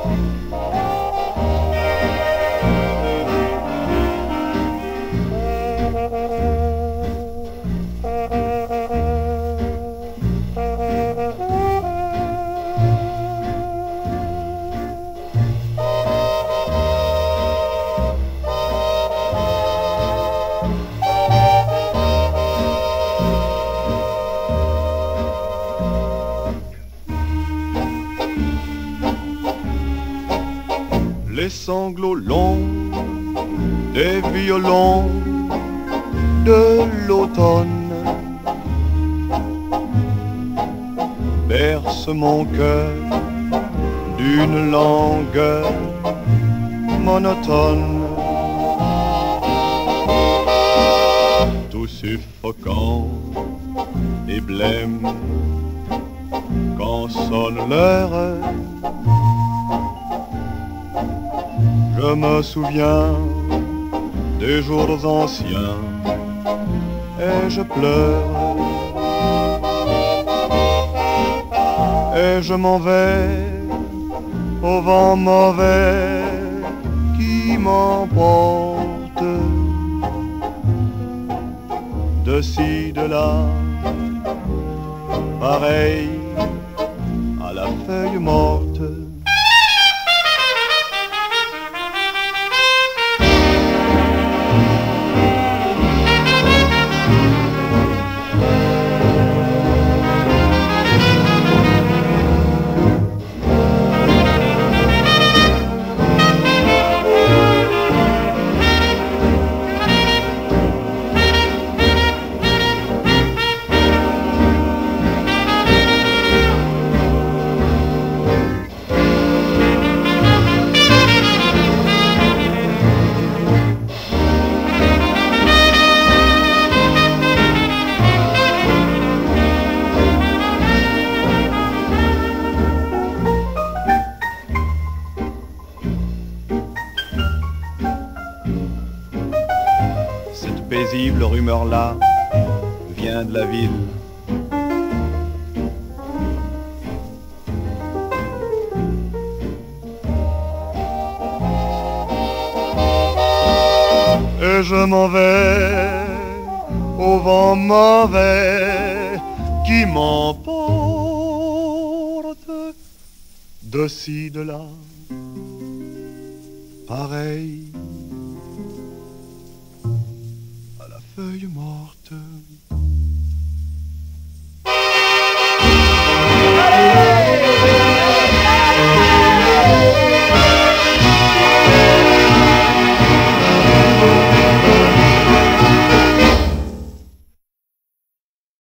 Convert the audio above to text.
Les sanglots longs des violons de l'automne bercent mon cœur d'une langueur monotone, tout suffocant et blême quand sonne l'heure. Je me souviens des jours anciens et je pleure. Et je m'en vais au vent mauvais qui m'emporte de ci, de là, pareil à la feuille morte. Paisible rumeur-là vient de la ville. Et je m'en vais au vent mauvais qui m'emporte de ci, de là, pareil à la feuille morte.